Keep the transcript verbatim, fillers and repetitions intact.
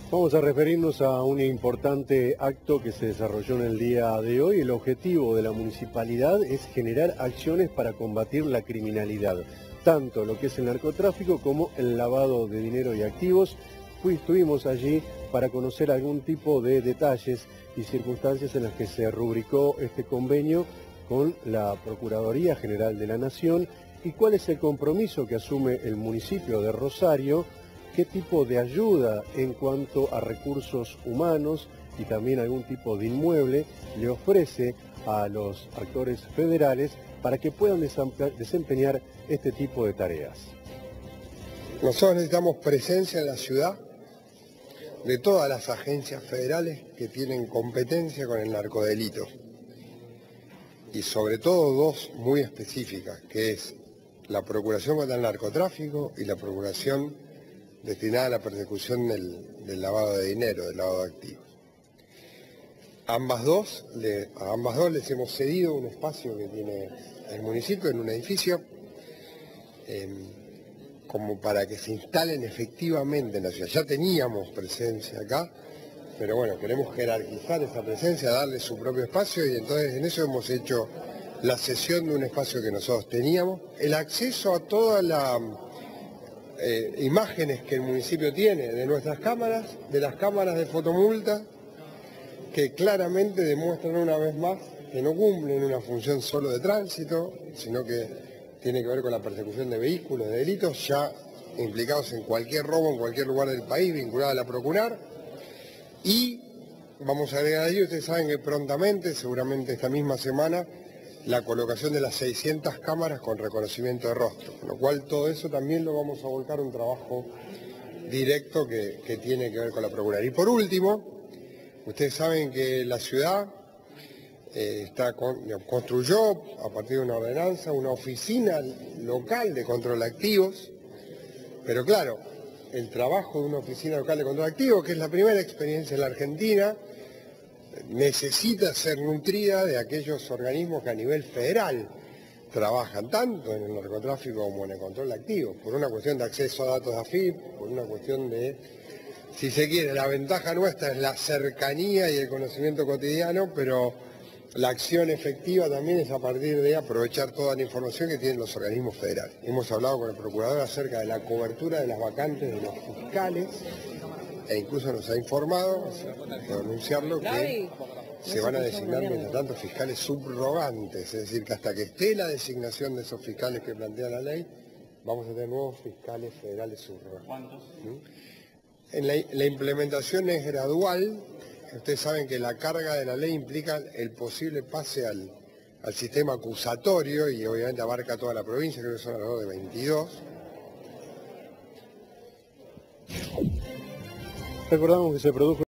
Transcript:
Vamos a referirnos a un importante acto que se desarrolló en el día de hoy. El objetivo de la municipalidad es generar acciones para combatir la criminalidad, tanto lo que es el narcotráfico como el lavado de dinero y activos. Fui, estuvimos allí para conocer algún tipo de detalles y circunstancias en las que se rubricó este convenio con la Procuraduría General de la Nación y cuál es el compromiso que asume el municipio de Rosario, qué tipo de ayuda en cuanto a recursos humanos y también algún tipo de inmueble le ofrece a los actores federales para que puedan desempeñar este tipo de tareas. Nosotros necesitamos presencia en la ciudad de todas las agencias federales que tienen competencia con el narcodelito. Y sobre todo dos muy específicas, que es la Procuración contra el Narcotráfico y la Procuración destinada a la persecución del, del lavado de dinero, del lavado de activos. Ambas dos, le, a ambas dos les hemos cedido un espacio que tiene el municipio en un edificio, eh, como para que se instalen efectivamente en la ciudad. Ya teníamos presencia acá, pero bueno, queremos jerarquizar esa presencia, darle su propio espacio y entonces en eso hemos hecho la cesión de un espacio que nosotros teníamos. El acceso a todas las eh, imágenes que el municipio tiene de nuestras cámaras, de las cámaras de fotomulta, que claramente demuestran una vez más que no cumplen una función solo de tránsito, sino que tiene que ver con la persecución de vehículos, de delitos, ya implicados en cualquier robo, en cualquier lugar del país, vinculado a la Procurar. Y vamos a agregar allí, ustedes saben que prontamente, seguramente esta misma semana, la colocación de las seiscientas cámaras con reconocimiento de rostro, con lo cual todo eso también lo vamos a volcar a un trabajo directo que, que tiene que ver con la Procurar. Y por último, ustedes saben que la ciudad eh, está con, construyó a partir de una ordenanza una oficina local de control de activos, pero claro, el trabajo de una oficina local de control de activos, que es la primera experiencia en la Argentina, necesita ser nutrida de aquellos organismos que a nivel federal trabajan tanto en el narcotráfico como en el control de activos, por una cuestión de acceso a datos de A F I P, por una cuestión de, si se quiere, la ventaja nuestra es la cercanía y el conocimiento cotidiano, pero la acción efectiva también es a partir de aprovechar toda la información que tienen los organismos federales. Hemos hablado con el procurador acerca de la cobertura de las vacantes de los fiscales e incluso nos ha informado, por anunciarlo, que se van a designar mientras tanto fiscales subrogantes, es decir, que hasta que esté la designación de esos fiscales que plantea la ley, vamos a tener nuevos fiscales federales subrogantes. ¿Cuántos? En la, la implementación es gradual. Ustedes saben que la carga de la ley implica el posible pase al, al sistema acusatorio y obviamente abarca toda la provincia, creo que son alrededor de veintidós. Recordamos que se produjo